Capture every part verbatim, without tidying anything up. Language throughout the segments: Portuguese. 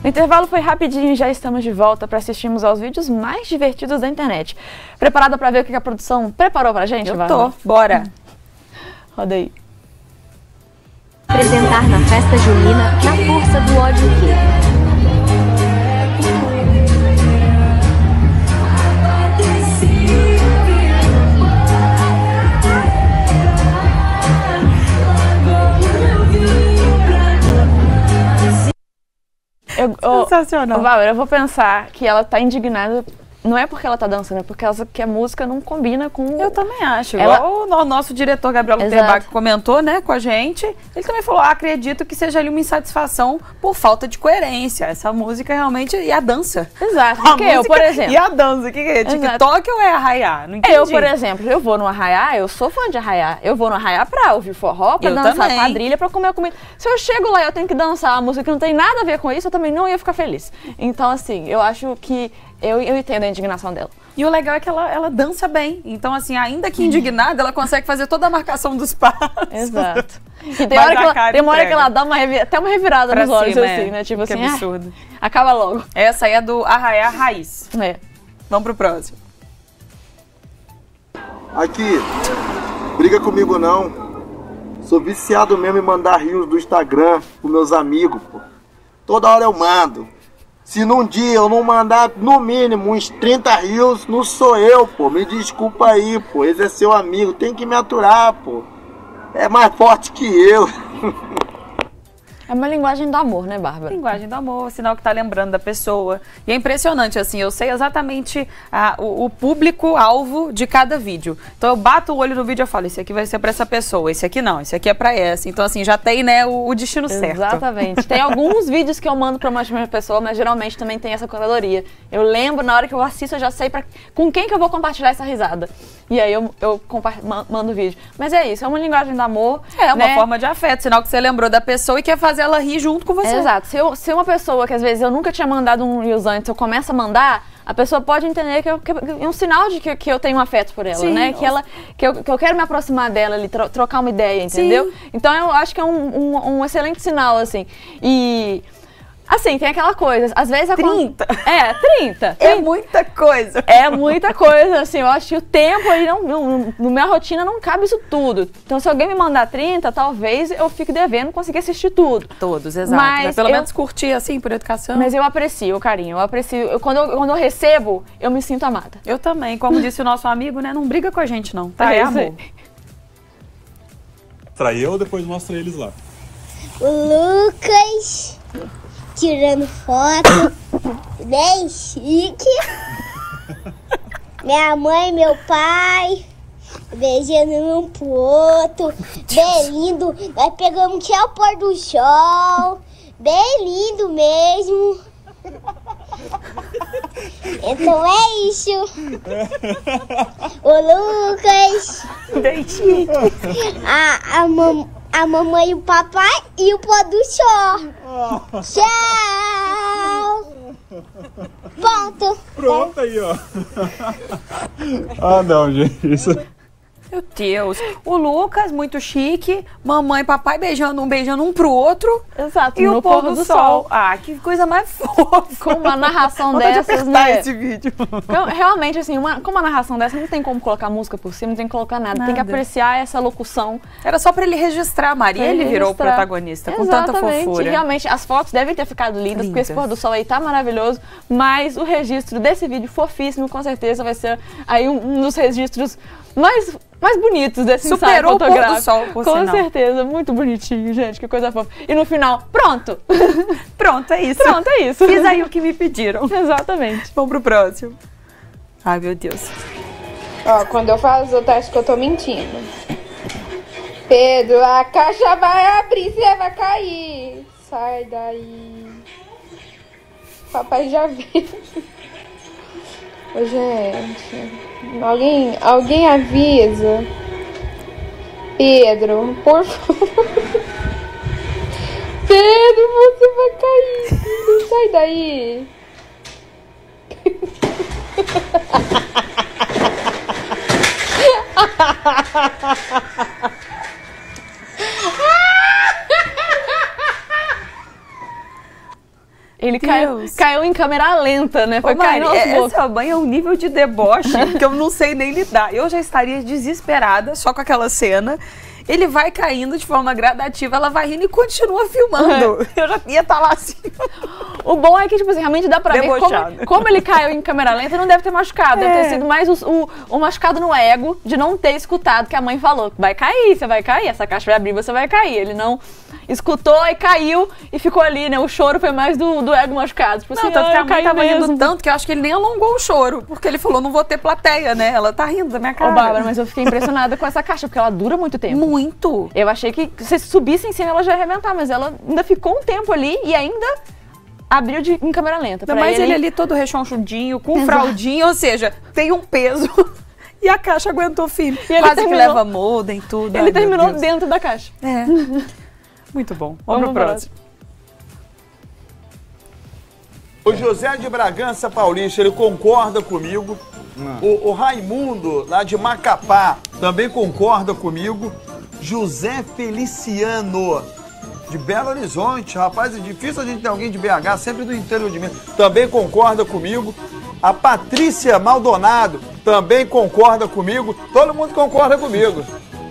O intervalo foi rapidinho e já estamos de volta para assistirmos aos vídeos mais divertidos da internet. Preparada para ver o que a produção preparou pra gente, Eu Bárbara? tô, bora. Roda aí. Apresentar na festa junina Na Força do Ódio que Eu, eu, Sensacional. Bárbara, eu vou pensar que ela tá indignada. Não é porque ela tá dançando, é porque ela, que a música não combina com... Eu também acho. Ela... Igual o no- nosso diretor Gabriel Luterbach comentou, né, com a gente. Ele também falou, ah, acredito que seja ali uma insatisfação por falta de coerência. Essa música realmente... E a dança. Exato. A Porque eu, música por exemplo... E a dança, o que, que é? Exato. TikTok ou é Arraiá? Não entendi. Eu, por exemplo, eu vou no Arraiá, eu sou fã de Arraiá. Eu vou no Arraiá pra ouvir forró, pra Eu dançar também. quadrilha, pra comer comida. Se eu chego lá e eu tenho que dançar uma música que não tem nada a ver com isso, eu também não ia ficar feliz. Então, assim, eu acho que... Eu, eu entendo a indignação dela. E o legal é que ela, ela dança bem. Então, assim, ainda que indignada, ela consegue fazer toda a marcação dos passos. Exato. E tem Mas hora que a ela, cara tem uma hora entrega. que ela dá uma revi- até uma revirada Pra nos olhos, cima, assim, é. né? Tipo Que assim, ah, absurdo. acaba logo. Essa aí é do Arraiá Raiz. É. Vamos pro próximo. Aqui, briga comigo não. Sou viciado mesmo em mandar rios do Instagram pros meus amigos, pô. Toda hora eu mando. Se num dia eu não mandar no mínimo uns trinta rios, não sou eu, pô. Me desculpa aí, pô. Esse é seu amigo, tem que me aturar, pô. É mais forte que eu. É uma linguagem do amor, né, Bárbara? Linguagem do amor, sinal que tá lembrando da pessoa. E é impressionante, assim, eu sei exatamente ah, o, o público-alvo de cada vídeo. Então eu bato o olho no vídeo e falo, esse aqui vai ser pra essa pessoa, esse aqui não, esse aqui é pra essa. Então, assim, já tem, né, o, o destino certo. Exatamente. Tem alguns vídeos que eu mando pra uma mesma pessoa, mas geralmente também tem essa curadoria. Eu lembro, na hora que eu assisto, eu já sei pra, com quem que eu vou compartilhar essa risada. E aí eu, eu compa- ma- mando o vídeo. Mas é isso, é uma linguagem do amor. É, uma né? forma de afeto, sinal que você lembrou da pessoa e quer fazer ela rir junto com você. Exato. Se, eu, se uma pessoa que às vezes eu nunca tinha mandado um Reels antes, eu começo a mandar, a pessoa pode entender que, eu, que é um sinal de que, que eu tenho um afeto por ela, Sim, né? Que, ela, que, eu, que eu quero me aproximar dela, ali, tro, trocar uma ideia, entendeu? Sim. Então eu acho que é um, um, um excelente sinal, assim. E... Assim, tem aquela coisa, às vezes... trinta? É, trinta. É muita coisa. É muita coisa, assim, eu acho que o tempo aí, não, não, na minha rotina não cabe isso tudo. Então, se alguém me mandar trinta, talvez eu fique devendo conseguir assistir tudo. Todos, exato. Mas Mas pelo eu- menos curtir, assim, por educação. Mas eu aprecio o carinho, eu aprecio. Eu, quando, eu, quando eu recebo, eu me sinto amada. Eu também, como disse o nosso amigo, né, não briga com a gente, não, tá? É É isso aí. amor. Mostra eu, depois mostra eles lá. O Lucas tirando foto, bem chique. Minha mãe e meu pai beijando um pro outro, bem lindo. Nós pegamos que é o pôr do sol, bem lindo mesmo. Então é isso. O Lucas, Bem chique. a, a, mam, a mamãe e o papai e o pôr do sol. Tchau. Ponto. Pronto aí, ó. Ah, não, gente. Isso... Meu Deus. O Lucas, muito chique. Mamãe e papai beijando um, beijando um pro outro. Exato, E no o pôr do, sol. Ah, que coisa mais fofa. Com uma narração Vontade de dessas, apertar né? esse vídeo. Então, realmente, assim, uma, com uma narração dessa, não tem como colocar música por cima, não tem que colocar nada. Tem que Nada. apreciar essa locução. Era só pra ele registrar a Maria, pra ele virou o registrar. protagonista, com tanta Exatamente. fofura. Realmente, as fotos devem ter ficado lindas, porque esse Lindas. pôr do sol aí tá maravilhoso, mas o registro desse vídeo fofíssimo, com certeza, vai ser aí um, um dos registros mais, mais bonitos desse ensaio Superou o pôr do fotográfico. sol, por Com sinal. certeza, muito bonitinho, gente, que coisa fofa. E no final, pronto! Pronto, é isso. Pronto, é isso. Fiz aí o que me pediram. Exatamente. Vamos pro próximo. Ai, meu Deus. Ó, quando eu faço o teste que eu tô mentindo. Pedro, a caixa vai abrir, você vai cair. Sai daí. Papai já viu. Ô, gente, alguém, alguém avisa. Pedro, por favor. Pedro, você vai cair. Filho. Sai daí. Ele caiu, caiu em câmera lenta, né? Foi Ô, Mari, caindo aos poucos. essa mãe é um nível de deboche que eu não sei nem lidar. Eu já estaria desesperada só com aquela cena. Ele vai caindo de forma gradativa, ela vai rindo e continua filmando. É. Eu já ia estar lá assim. O bom é que, tipo assim, realmente dá pra Debochado. ver como, como ele caiu em câmera lenta, não deve ter machucado. É. Deve ter sido mais o, o, o machucado no ego de não ter escutado que a mãe falou. Vai cair, você vai cair, essa caixa vai abrir, você vai cair. Ele não escutou e caiu e ficou ali, né? O choro foi mais do, do ego machucado. Tipo não, assim, tanto ah, que a mãe tava mesmo. rindo tanto que eu acho que ele nem alongou o choro. Porque ele falou, não vou ter plateia, né? Ela tá rindo da minha cara. Ô, Bárbara, mas eu fiquei impressionada com essa caixa, porque ela dura muito tempo. Muito. Eu achei que se subisse em cima ela já ia arrebentar, mas ela ainda ficou um tempo ali e ainda abriu de, em câmera lenta. Não, mas ele... ele ali todo rechonchudinho, com Exato. fraldinho, ou seja, tem um peso e a caixa aguentou firme. E ele Quase terminou, que leva modem, tudo. Ele Ai, terminou dentro da caixa. É. Muito bom. Vamos, Vamos pro próximo. O José de Bragança Paulista, ele concorda comigo. O, o Raimundo, lá de Macapá, também concorda comigo. José Feliciano, de Belo Horizonte. Rapaz, é difícil a gente ter alguém de B H, sempre do interior de Minas. Também concorda comigo. A Patrícia Maldonado também concorda comigo. Todo mundo concorda comigo.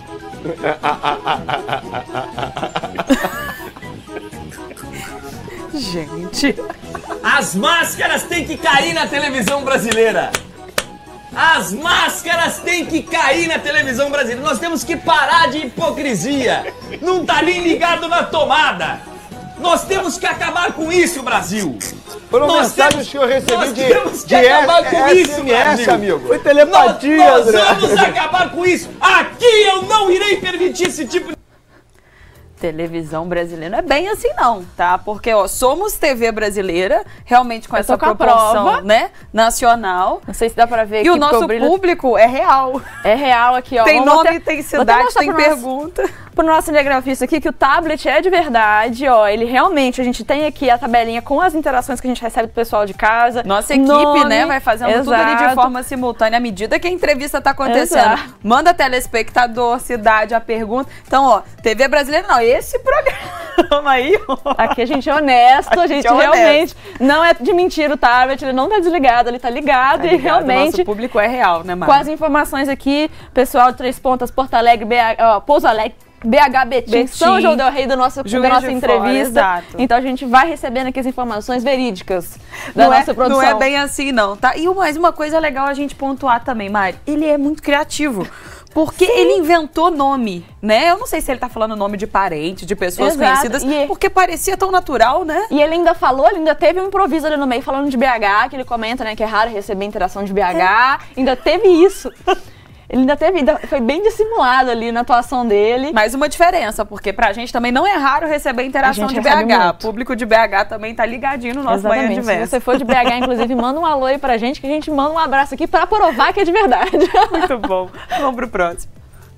Gente. As máscaras têm que cair na televisão brasileira. As máscaras têm que cair na televisão brasileira. Nós temos que parar de hipocrisia. Não tá nem ligado na tomada. Nós temos que acabar com isso, Brasil. Foram nós mensagens temos, que eu recebi nós de, temos que de acabar com S, isso, Brasil. amigo. Foi telepatia, nós, André. nós vamos acabar com isso. Aqui eu não irei permitir esse tipo de... Televisão brasileira não é bem assim não, tá? Porque, ó, somos T V brasileira, realmente com eu essa com proporção, né, nacional. Não sei se dá pra ver e aqui. E o nosso público é real. É real aqui, ó. Tem Vamos nome, até, tem cidade, tem pergunta. Nosso, pro nosso cinegrafista aqui, que o tablet é de verdade, ó. Ele realmente, a gente tem aqui a tabelinha com as interações que a gente recebe do pessoal de casa. Nossa equipe, nome, né, vai fazendo exato. tudo ali de forma simultânea, à medida que a entrevista tá acontecendo. Exato. Manda telespectador, cidade, a pergunta. Então, ó, T V brasileira não, esse programa. Aí, aqui a gente é honesto, a gente, a gente é realmente não é de mentira o tablet, ele não tá desligado, ele tá ligado, tá ligado e realmente... Nosso público é real, né, Mari? Com as informações aqui, pessoal de Três Pontas, Porto Alegre, B H, ó, Pouso Alegre, B H Betim, Betim, São João del Rei da nossa, da nossa entrevista. Fora, então a gente vai recebendo aqui as informações verídicas da não nossa é, produção. Não é bem assim, não, tá? E mais uma coisa legal a gente pontuar também, Mari, ele é muito criativo. Porque Sim. ele inventou nome, né? Eu não sei se ele tá falando nome de parente, de pessoas Exato. conhecidas, e porque parecia tão natural, né? E ele ainda falou, ele ainda teve um improviso ali no meio, falando de B H, que ele comenta, né, que é raro receber interação de B H. É. Ainda teve isso. Ele ainda teve, ainda foi bem dissimulado ali na atuação dele. Mais uma diferença, porque pra gente também não é raro receber interação de B H. O público de B H também tá ligadinho no nosso Exatamente. Manhã de Verso. Se você for de B H, inclusive, manda um alô aí pra gente, que a gente manda um abraço aqui pra provar que é de verdade. Muito bom. Vamos pro próximo.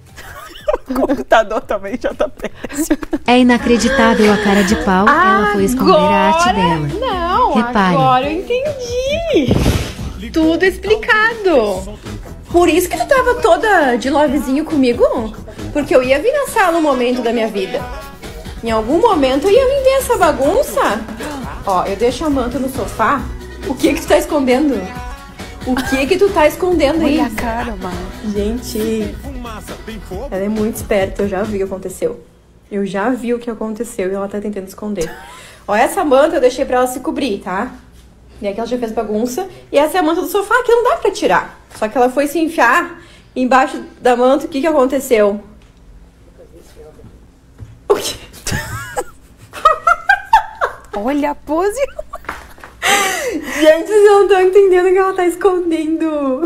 O computador também já tá péssimo. É inacreditável a cara de pau. Agora, ela foi esconder a arte dela. Não, Repare. Agora eu entendi. Tudo explicado. Por isso que tu tava toda de lovezinho comigo? Porque eu ia vir na sala um momento da minha vida. Em algum momento eu ia vir ver essa bagunça. Ó, eu deixo a manta no sofá. O que que tu tá escondendo? O que que tu tá escondendo aí? Olha a cara, mano. Gente, ela é muito esperta, eu já vi o que aconteceu. Eu já vi o que aconteceu e ela tá tentando esconder. Ó, essa manta eu deixei pra ela se cobrir, tá? E aqui ela já fez bagunça. E essa é a manta do sofá, que não dá pra tirar. Só que ela foi se enfiar embaixo da manta, o que que aconteceu? O quê? Olha a pose. Gente, vocês não estão entendendo o que ela tá escondendo.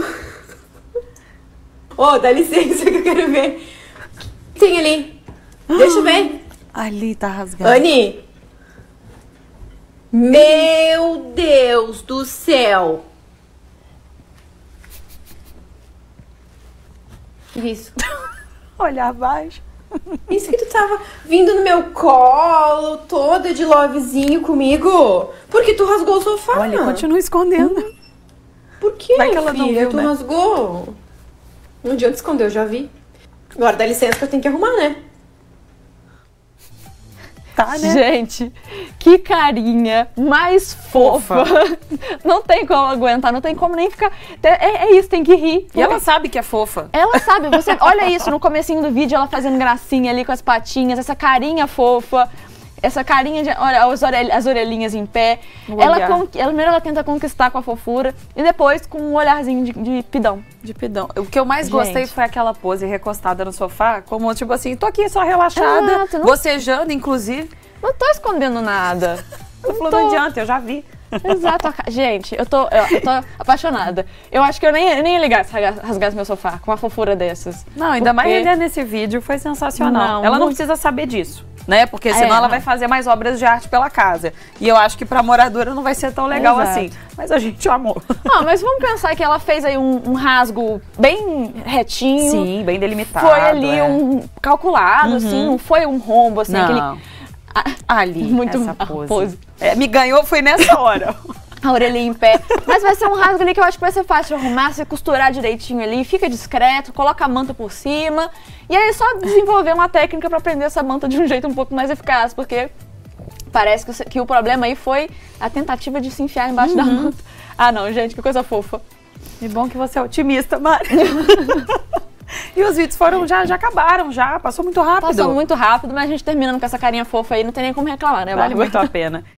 Ô, oh, dá licença que eu quero ver. O que tem ali? Deixa eu ver. Ali tá rasgado. Anny. Meu Deus do céu. Isso. Olha abaixo. Isso que tu tava vindo no meu colo, toda de lovezinho comigo. Porque tu rasgou o sofá. Olha, continua escondendo. Hum. Por quê, Vai que ela não filha? viu, Tu né? rasgou. Não adianta esconder, eu já vi. Agora dá licença que eu tenho que arrumar, né? tá, né? Gente, que carinha mais fofa. fofa. Não tem como aguentar, não tem como nem ficar... É, é isso, tem que rir. E ela sabe que é fofa. Ela sabe, você olha isso, no comecinho do vídeo, ela fazendo gracinha ali com as patinhas, essa carinha fofa. Essa carinha de, olha, as, orelh, as orelhinhas em pé. Ela, ela, primeiro ela tenta conquistar com a fofura e depois com um olharzinho de, de pidão. De pidão. O que eu mais Gente. gostei foi aquela pose recostada no sofá, como tipo assim, tô aqui só relaxada, Exato, não... bocejando, inclusive. Não tô escondendo nada. Não falou, não adianta, eu já vi. Exato. Gente, eu tô, eu, eu tô apaixonada. Eu acho que eu nem, nem ia ligar se rasgasse meu sofá com uma fofura dessas. Não, ainda porque... mais ele nesse vídeo, foi sensacional. Não, ela não muito... precisa saber disso. Né? Porque senão é, ela não. vai fazer mais obras de arte pela casa. E eu acho que pra moradora não vai ser tão legal Exato. assim. Mas a gente amou. Ah, mas vamos pensar que ela fez aí um, um rasgo bem retinho. Sim, bem delimitado. Foi ali é. um calculado, Uhum. assim, não foi um rombo, assim, não. aquele... Ah, ali, muito essa pose. pose. É, me ganhou foi nessa hora. A orelhinha em pé. Mas vai ser um rasgo ali que eu acho que vai ser fácil de arrumar, você costurar direitinho ali, fica discreto, coloca a manta por cima. E aí é só desenvolver uma técnica pra prender essa manta de um jeito um pouco mais eficaz, porque parece que o, que o problema aí foi a tentativa de se enfiar embaixo uhum. da manta. Ah não, gente, que coisa fofa. E bom que você é otimista, Mari. E os vídeos foram, já, já acabaram, já, passou muito rápido. Passou muito rápido, mas a gente terminando com essa carinha fofa aí, não tem nem como reclamar, né, Vale Bárbara? muito a pena.